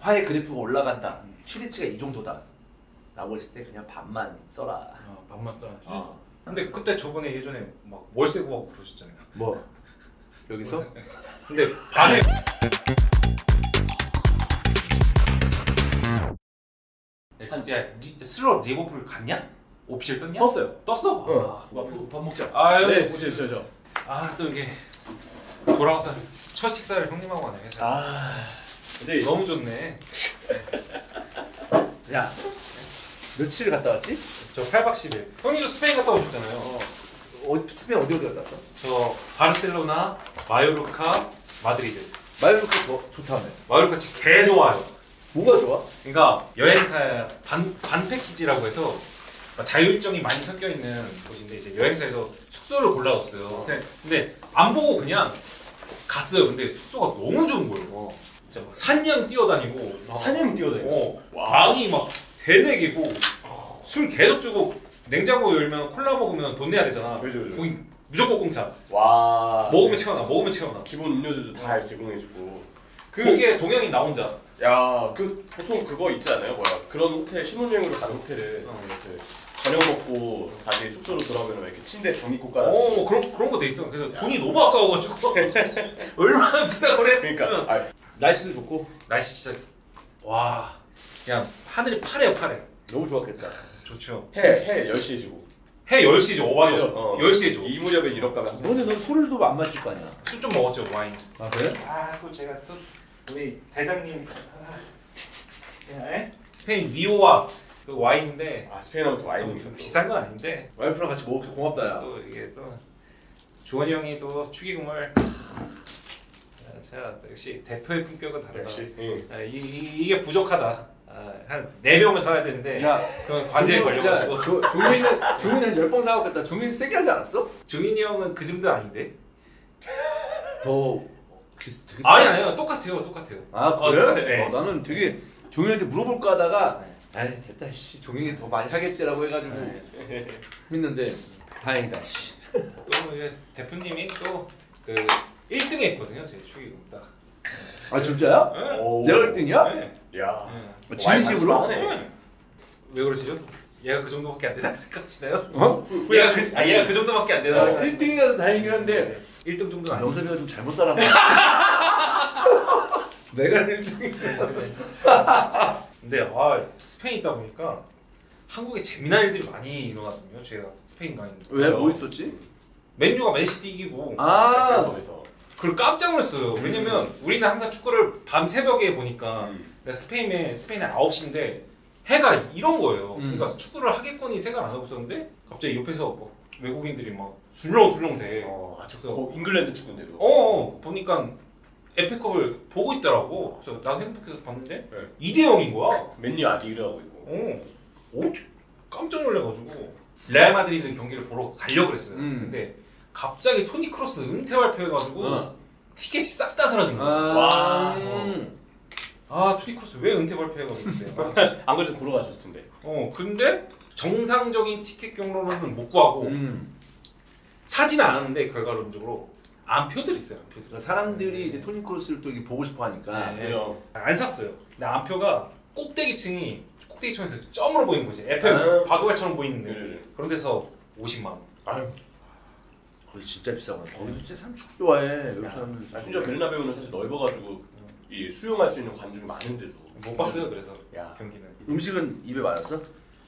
좌파의 그래프가 올라간다. 최대치가 이 정도다. 라고 했을 때 그냥 반만 써라. 반만 써라. 근데 그때 저번에 예전에 막 월세 구하고 그러셨잖아요. 뭐? 여기서? 근데 반에 야, 슬롯 리버풀 갔냐? 오피셜 떴냐? 떴어요. 떴어? 밥 먹자. 아유, 네, 보시죠. 또 이게 돌아와서 첫 식사를 형님하고 하네. 근데 너무 좋네. 야, 며칠 갔다 왔지? 저 8박 10일. 형님도 스페인 갔다 오셨잖아요. 스페인 어디 갔다 왔어? 저 바르셀로나, 마요르카, 마드리드. 마요르카 좋다며. 마요르카 진짜 개 좋아요. 뭐가 좋아? 그러니까 여행사 반 패키지라고 해서 자유 일정이 많이 섞여 있는 곳인데 이제 여행사에서 숙소를 골라줬어요. 근데 안 보고 그냥 갔어요. 근데 숙소가 너무 좋은 거예요. 진짜 막 산양 뛰어다니고. 사냥 뛰어다니고. 방이 막 3-4개고 술 계속 주고 냉장고 열면 콜라 먹으면 돈 내야 되잖아. 그죠. 거기 무조건 공짜. 와. 먹으면 채워놔. 기본 음료수도 다 제공해주고. 거기에 동양인 나 혼자. 야, 보통 그거 있지 않아요? 그런 호텔, 신혼여행으로 가는 호텔은 이렇게 저녁 먹고 다시 숙소로 돌아오면 이렇게 침대 전기코 깔아. 그런 거 돼 있어. 그래서 돈이 너무 아까워가지고 얼마나 비싸 그래. 그러니까 날씨도 좋고. 날씨 진짜 와 그냥 하늘이 파래요. 너무 좋았겠다. 좋죠. 해 10시에 지고. 해 10시죠. 맞아. 그죠? 10시에 줘. 이 무렵에 유럽 가면 넌 술도 안 마실 거 아니야? 술 좀 먹었죠 와인. 아 그래? 또 제가 또 우리 대장님 스페인 미오와 그 와인인데 스페인하면 또 와인이 좀 비싼 건 아닌데 와이프랑 같이 먹어서 고맙다 야. 또 이게 또 주원이 형이 또 축의금을 자 역시 대표의 품격은 다르다. 역시. 이게 부족하다. 한 4병을 사야 되는데 그건 관세에 걸려가지고. 종민은 한 10번 사왔겠다. 종민이 세게 하지 않았어? 종민이 형은 그 정도 아닌데? 더 되게 아니요 똑같아요. 아 그래? 똑같아요. 네. 나는 되게 종민한테 물어볼까 하다가 아이 됐다 씨 종민이 더 많이 하겠지라고 해가지고 했는데 다행이다 씨. 또 이제 대표님이 또 그 1등 했거든요. 제 축의금 딱. 아 진짜야? 네. 내가 1등이야? 네. 야. 진심으로? 네. 왜 그러시죠? 얘가 그 정도밖에 안 된다고 생각하시나요? 얘가 얘가 그 정도밖에 안 되나? 1등이라서 다행이긴 한데 1등 정도는 아니에요. 명섭이가 좀 잘못 살았나? 내가 1등이야. 근데 스페인 있다 보니까 한국에 재미난 일들이 많이 일어났거든요. 제가 스페인 가 있는데. 왜? 뭐 있었지? 맨유가 맨시티 이기고 거기서. 그걸 깜짝 놀랐어요. 왜냐면 우리는 항상 축구를 밤 새벽에 보니까 스페인에 9시인데 해가 이런 거예요. 그러니까 축구를 하겠거니 생각 안 하고 있었는데 갑자기 옆에서 뭐 외국인들이 막 술렁술렁 대. 잉글랜드 축구인데도. 보니까 에페컵을 보고 있더라고. 그래서 난 행복해서 봤는데 2대 0인 거야. 맨유 아직 일어나고 있고. 깜짝 놀래가지고 레알 마드리드 경기를 보러 가려고 그랬어요. 근데 갑자기 토니 크로스 은퇴 발표해가지고 티켓이 싹 다 사라진 거야. 토니 크로스 왜 은퇴 발표해가지고 근데 안 그래도 보러 가셨을 텐데. 근데 정상적인 티켓 경로로는 못 구하고 사지는 않았는데 결과론적으로 안표들이 있어요. 그러니까 사람들이 이제 토니 크루스를 또 보고 싶어 하니까 안 샀어요. 근데 안표가 꼭대기층에서 점으로 보이는 거지. 에펠 바둑알처럼 보이는데 그런 데서 50만 원. 거기 진짜 비싸거든. 거기도 진짜 사람 축구 좋아해. 외국 사람들. 심지어 베르나베우는 사실 넓어가지고 이 수용할 수 있는 관중이 많은데도 못 봤어요. 그래서 경기는. 음식은 입에 맞았어?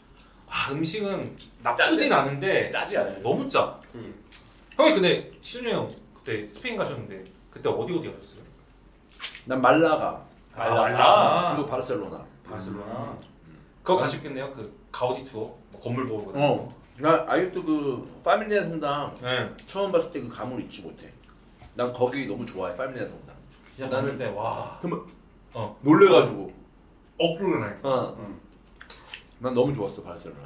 음식은 나쁘진 않은데 짜지 않아요. 너무 짜. 형이 근데 신준이 형 그때 스페인 가셨는데 그때 어디 가셨어요? 난 말라가. 그리고 바르셀로나. 그거 가셨겠네요. 그 가우디 투어 건물 보고 거든요. 나 아직도 그 파밀리아 성당 처음 봤을 때 그 감을 잊지 못해. 난 거기 너무 좋아해. 파밀리아 성당. 진짜 나는데 와. 놀래가지고. 억울하네. 난 너무 좋았어 바르셀로나.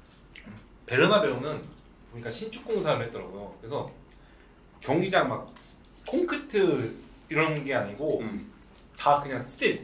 베르나베우는 보니까 신축 공사를 했더라고요. 그래서 경기장 막 콘크리트 이런 게 아니고 다 그냥 쇠.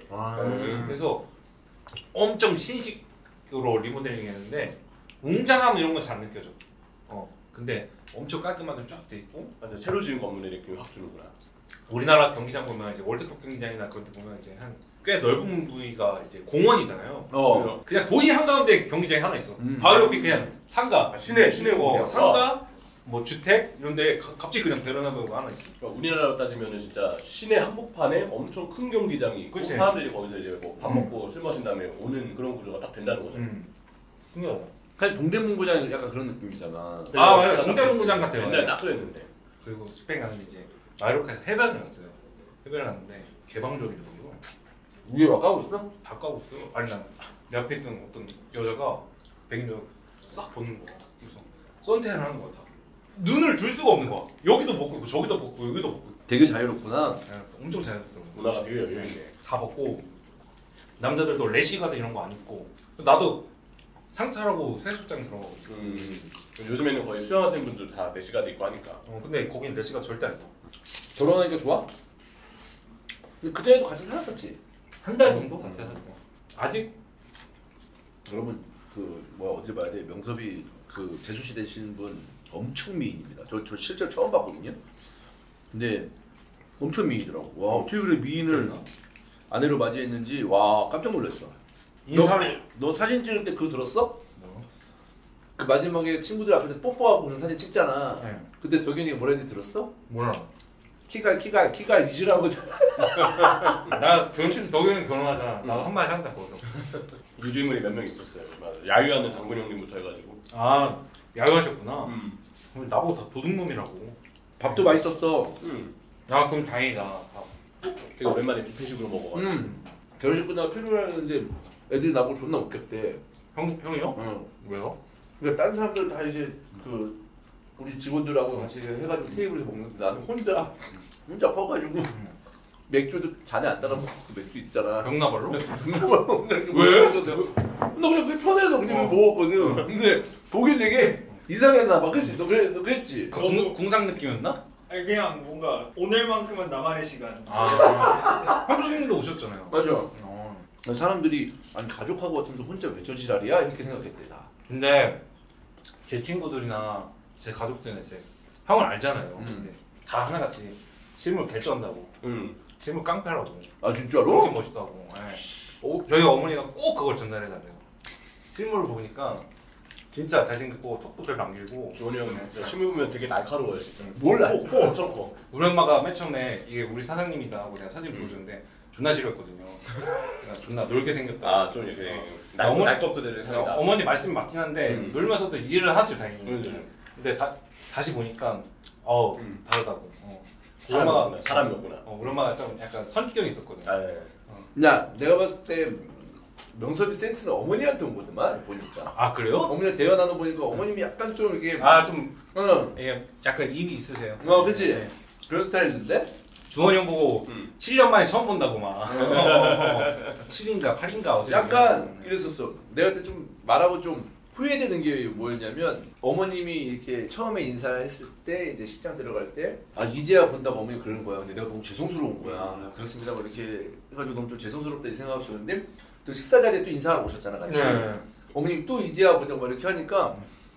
그래서 엄청 신식으로 리모델링 했는데 웅장함 이런 건 잘 안 느껴져. 근데 엄청 깔끔하게 쫙 돼 있고 새로 지은 건물의 느낌이 확 주는구나. 우리나라 경기장 보면 이제 월드컵 경기장이나 그런 데 보면 이제 한 꽤 넓은 부위가 이제 공원이잖아요. 어. 그냥 도시 한가운데 경기장이 하나 있어. 바로 옆이 그냥 상가. 시내 상가, 뭐 주택 이런데 갑자기 그냥 베르나베우가 하나 있어. 그러니까 우리나라로 따지면은 진짜 시내 한복판에 엄청 큰 경기장이 있고 그치. 사람들이 거기서 이제 뭐 밥 먹고 술 마신 다음에 오는 그런 구조가 딱 된다는 거죠. 신기하다. 사실 동대문구장 약간 그런 느낌이잖아. 아 맞아. 동대문구장 같아요. 옛날에 딱 그랬는데. 그리고 스페인 가는데 이제 마요르카에서 해변을 갔어요. 해변을 갔는데 개방적이더라고요. 위에 와 까고 있어? 다 까고 있어. 아니 난 내 앞에 있던 어떤 여자가 백인여 싹 보는 거야. 그래서 선탠을 하는 거야 다. 눈을 둘 수가 없는 거야. 여기도 벗고 있고 저기도 벗고 여기도 벗고. 되게 자유롭구나. 엄청 자연스럽더라고. 문화가 되게 여유있네. 다 벗고 남자들도 레시가드 이런 거 안 입고 나도 상차라고 해수욕장 들어가고 있어. 요즘에는 거의 수영하시는 분들 다 내시가드 입고 하니까. 근데 거긴 레시가 절대 안 입어. 결혼하니까 좋아? 근데 그 전에도 같이 살았었지. 한 달 정도 같이 살았고. 아직 여러분 그 뭐야 어딜 봐야 돼? 명섭이 그 재수씨 되시는 분 엄청 미인입니다. 저 실제로 처음 봤거든요. 근데 엄청 미인이더라고. 와 어떻게 그래 미인을 아내로 맞이했는지 와 깜짝 놀랐어. 너 사진 찍을 때 그거 들었어? 뭐? 그 마지막에 친구들 앞에서 뽀뽀하고 그런 사진 찍잖아. 네. 그때 덕현이가 뭐라 했는지 들었어? 몰라. 키갈 이지라는 거죠. 나 덕영이 결혼하자. 나도 한 마디 한다 거기서. 유주인물이 몇 명 있었어요. 맞아. 야유하는 장군 형님부터 해가지고. 아 야유하셨구나. 나보고 다 도둑놈이라고. 밥도 맛있었어. 아 그럼 다행이다. 되게 오랜만에 뷔페식으로 먹어가지고. 결혼식 끝나고 피로했는데 애들이 나보고 존나 웃겼대. 형이요? 응. 왜요? 그러니까 다른 사람들 다 이제 그 우리 직원들하고 같이 해가지고 테이블에서 먹는데 나는 혼자 퍼가지고 맥주도 잔에 안 따라 먹고 그 맥주 있잖아. 병나발로? 왜? 왜? 나 그냥 그게 편해서 그냥 먹었거든. 근데 보기 되게 이상했나 봐. 그치? 너 그랬지? 궁상 느낌이었나? 아니 그냥 뭔가 오늘만큼은 나만의 시간. 아 형수님도 오셨잖아요. 맞아. 사람들이 아니 가족하고 왔으면서 혼자 왜 저 지랄이야? 이렇게 생각했대 나. 근데 제 친구들이나 제 가족들은 이제 형을 알잖아요. 근데 다 하나같이 실물 개쩐다고. 실물 깡패라고. 아 진짜로? 그렇게 멋있다고. 저희 어머니가 꼭 그걸 전달해달래요. 실물을 보니까 진짜 잘생겼고 턱도 잘 남길고. 주원이 형 진짜 실물 보면 되게 날카로워요 진짜. 몰라. 코 엄청 커. 우리 엄마가 맨 처음에 이게 우리 사장님이다 하고 내가 사진 보여줬는데 존나 싫어했거든요. 존나 놀게 생겼다. 아 좀 이렇게 날것 그대로 생겼다. 어머니 말씀이 맞긴 한데 놀면서도 이해를 하지 당연히. 근데 다시 보니까 다르다고. 사람이었구나. 우리 엄마가 좀 약간 선입견이 있었거든. 야 내가 봤을 때 명섭이 센스는 어머니한테 온 거더만 보니까. 아 그래요? 어머니랑 대화 나눠 보니까 어머님이 약간 좀 이렇게 좀 이게 약간 입이 있으세요. 그치? 네. 그런 스타일인데? 주원이 형 보고 7년 만에 처음 본다고 막 7인가 8인가 어제 약간 이랬었어. 내가 그때 좀 말하고 좀 후회되는 게 뭐였냐면 어머님이 이렇게 처음에 인사했을 때 이제 식장 들어갈 때 이제야 본다고 어머니 그러는 거야. 근데 내가 너무 죄송스러운 거야. 그렇습니다. 뭐 이렇게 해가지고 너무 좀 죄송스럽다 이 생각하고 있었는데 또 식사 자리에 또 인사하러 오셨잖아 같이. 어머님 또 이제야 본다고 막 이렇게 하니까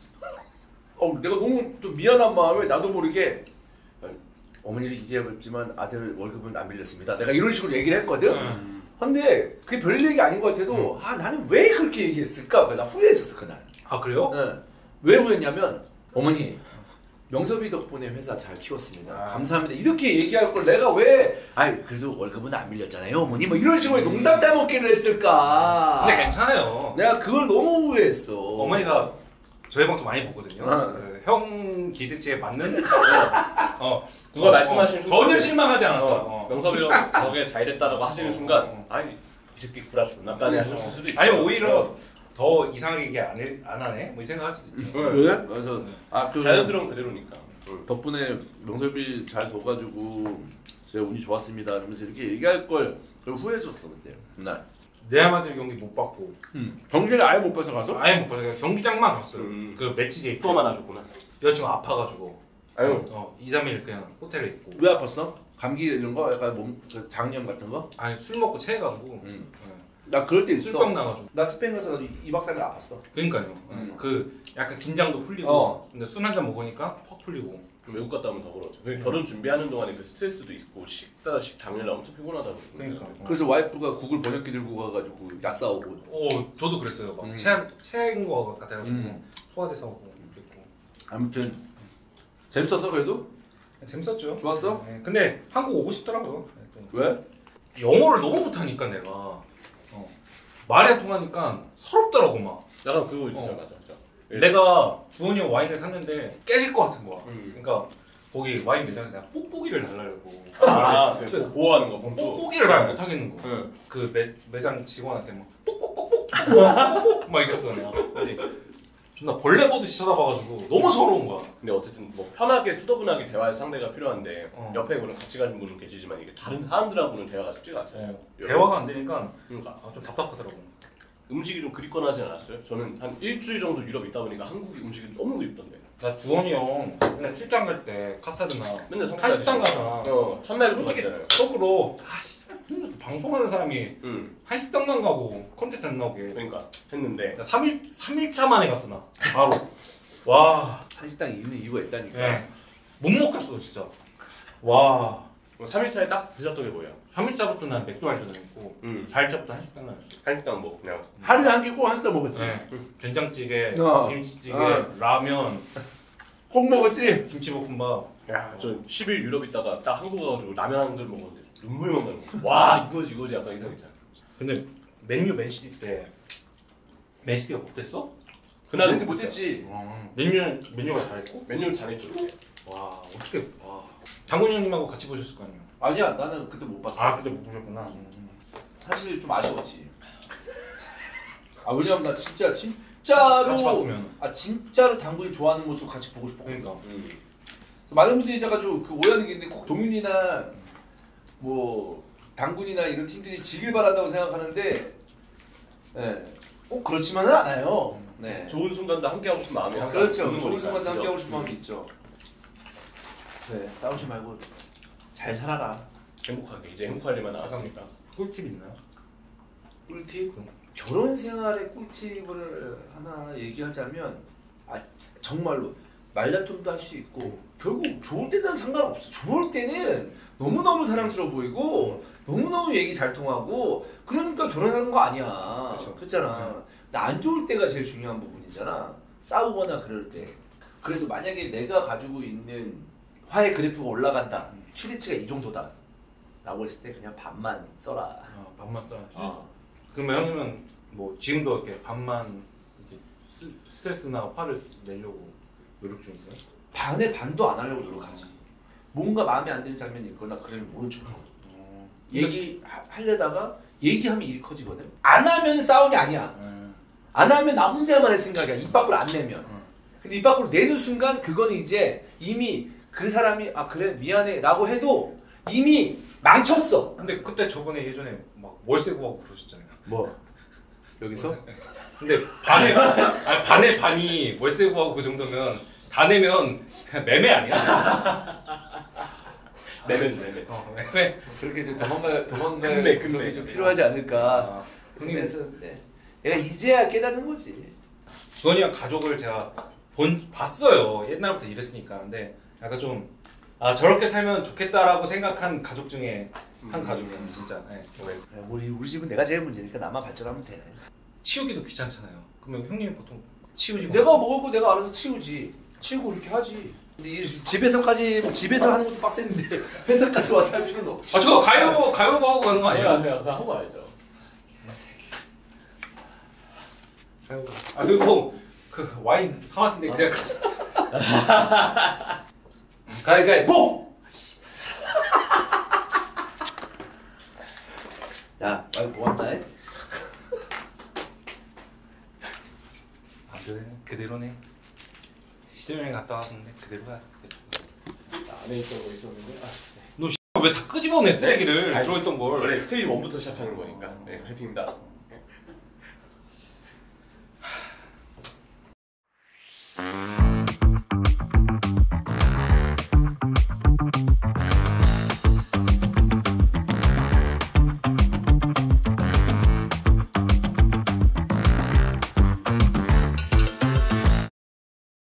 내가 너무 좀 미안한 마음에 나도 모르게 어머니를 이제야 뵙지만 아들 월급은 안 밀렸습니다. 내가 이런 식으로 얘기를 했거든. 근데 그게 별 얘기 아닌 것 같아도 나는 왜 그렇게 얘기했을까? 나 후회했었어 그날. 아 그래요? 네. 왜 후회했냐면 어머니 명섭이 덕분에 회사 잘 키웠습니다. 감사합니다. 이렇게 얘기할 걸 내가 왜 그래도 월급은 안 밀렸잖아요 어머니 뭐 이런 식으로 농담 따먹기를 했을까? 근데 괜찮아요. 내가 그걸 너무 후회했어. 어머니가 저희 방송 많이 보거든요. 형 기대치에 맞는 그걸 말씀하시는 순간 전혀 실망하지 않았다. 명섭이 형 덕에 잘 됐다라고 하시는 순간 이 새끼 구라치 존나 따네 하실 수도 있고. 아니면 오히려 더 이상하게 얘기 안 하네? 뭐 이 생각할 수도 있죠. 그래? 그래서 자연스러운 그대로니까. 덕분에 명섭이 잘 둬가지고 제가 운이 좋았습니다. 이러면서 이렇게 얘기할 걸 후회했었어 그때 그날. 레알마드리드 경기 못 봤고 경기를 아예 못 봐서 가서? 아예 못 봤어요. 경기장만 갔어요. 그 매치 데이트. 투어만 하셨구나. 여자친구 아파가지고 2, 3일 그냥 호텔에 있고. 왜 아팠어? 감기 이런 거? 약간 몸 장염 같은 거? 아니 술 먹고 체해가지고 나 그럴 때 있어. 술병 나가지고. 나 스페인 가서 2박 3일 아팠어. 그러니까요. 그 약간 긴장도 풀리고 근데 술 한 잔 먹으니까 확 풀리고. 외국 갔다 오면 더 그러죠. 결혼 준비하는 동안에 그 스트레스도 있고 식다식 당일날 엄청 피곤하다고. 그러니까. 그래서 와이프가 구글 번역기 들고 가가지고 약 사오고. 저도 그랬어요. 막 체한 거 같아가지고 소화제 사오고 그랬고. 아무튼 재밌었어 그래도? 재밌었죠. 좋았어? 네. 근데 한국 오고 싶더라고요. 왜? 영어를 너무 못하니까 내가 말이 안 통하니까 서럽더라고 막. 약간 그거 있어 맞아. 내가 주원이 형 와인을 샀는데 깨질 것 같은 거야. 그러니까 거기 와인 매장에서 내가 뽁뽁이를 달라고. 그 보호하는 거. 뽁뽁이를 말 못하겠는 거. 응. 그 매장 직원한테 막 뽁뽁뽁뽁 막 이랬어 내가. 존나 벌레 보듯이 쳐다봐가지고 너무 서러운 거야. 근데 어쨌든 뭐 편하게 수더분하게 대화할 상대가 필요한데 옆에 물론 같이 가는 분은 계시지만 이게 다른 사람들하고는 대화가 쉽지가 않잖아요. 대화가 안 되니까 그러니까 좀 답답하더라고. 음식이 좀 그립거나 하진 않았어요? 저는 한 일주일 정도 유럽 있다 보니까 한국 음식이 너무 그립던데. 나 주원이 형 맨날 출장 갈 때 카타르나 맨날 한식당 가잖아. 첫날부터 솔직히 갔잖아요. 속으로 방송하는 사람이 한식당만 가고 콘텐츠 안 나오게. 그러니까 했는데 3일차 만에 갔어 나 바로. 와 한식당 있는 이유가 있다니까. 네. 못 먹겠어 진짜. 와 3일차에 딱 드셨던 게 뭐예요? 3일차부터 난 맥도날드 다녔고 4일차부터 한식당 다녔어. 한식당 뭐 그냥 하루에 한 끼 꼭 한식당 먹었지. 네. 된장찌개, 김치찌개, 라면, 꼭 먹었지. 김치볶음밥. 야, 저 10일 유럽 있다가 딱 한국 가가지고 라면 한 그릇 먹었는데 눈물만 나는 거. 와 이거지 약간 이상 있잖아. 근데 맨시티 때 맨시티가 못했어? 그날은 못했지. 메뉴가 잘했고? 메뉴를 잘했죠. 와 어떻게 장훈이 형님하고 같이 보셨을 거 아니에요? 아니야 나는 그때 못 봤어. 아 그때 못 보셨구나. 사실 좀 아쉬웠지. 왜냐면 나 진짜로 같이 봤으면. 진짜로 당구를 좋아하는 모습 같이 보고 싶어. 그러니까. 많은 분들이 제가좀 오해하는 게 있는데 꼭 종윤이나 뭐 당군이나 이런 팀들이 지길 바란다고 생각하는데, 꼭 그렇지만은 않아요. 네. 좋은 순간도 함께 하고 싶은 마음이 항상 그렇죠. 있는 좋은 거니까. 순간도 함께 하고 싶은 마음이 있죠. 네, 싸우지 말고 잘 살아라. 행복하게 이제 행복할 일만 남았으니까. 꿀팁 있나요? 꿀팁? 결혼 생활의 꿀팁을 하나 얘기하자면 정말로 말다툼도 할 수 있고 결국 좋을 때는 상관없어. 좋을 때는 너무너무 사랑스러워 보이고 너무너무 얘기 잘 통하고 그러니까 결혼하는 거 아니야. 그렇잖아. 나 안 좋을 때가 제일 중요한 부분이잖아. 싸우거나 그럴 때. 그래도 만약에 내가 가지고 있는 화해 그래프가 올라간다. 최대치가 이 정도다. 라고 했을 때 그냥 반만 써라. 반만 써야지. 그러면 형님은 뭐 지금도 이렇게 반만 이제 스트레스나 화를 내려고 노력 중이세요? 반의 반도 안 하려고 노력하지. 뭔가 마음에 안 드는 장면이 있거나 그러면 모른 척하고 얘기하려다가 얘기하면 일이 커지거든. 안 하면 싸움이 아니야. 안 하면 나 혼자만 할 생각이야. 입 밖으로 안 내면. 근데 입 밖으로 내는 순간 그건 이제 이미 그 사람이 그래 미안해 라고 해도 이미 망쳤어. 근데 그때 저번에 예전에 막 월세 구하고 그러셨잖아요. 뭐? 여기서? 근데 반에 반이 월세 구하고 그 정도면 다 내면 매매 아니야? 매매. 매매. 그렇게 좀 도망갈 금매. 구석이 좀 필요하지 않을까. 그래서 내가 이제야 깨닫는 거지. 주원이랑 가족을 제가 봤어요. 옛날부터 이랬으니까. 근데 약간 좀 저렇게 살면 좋겠다라고 생각한 가족 중에 한 가족이에요, 진짜. 네. 우리 집은 내가 제일 문제니까 나만 발전하면 돼. 치우기도 귀찮잖아요. 그러면 형님 보통 치우시고? 내가 먹을 거 내가 알아서 치우지. 치우고 이렇게 하지. 근데 집에서까지 집에서 하는 것도 빡센데 회사까지 와서 할 필요는 없지. 저거 가위바위보 하고 가는 거 아니에요? 그냥 하고 가야죠. 그리고 그 와인 사왔는데 그냥 가자. 가위바위보! 야, 와인 고맙다. 그대로네. 시대여행 갔다 왔는데 그대로야. 안에 있던 거 있었는데. 너 왜 다 끄집어내 쓰레기를 들어있던 걸. 원래 스테이지 1부터 시작하는 거니까. 네, 화이팅입니다.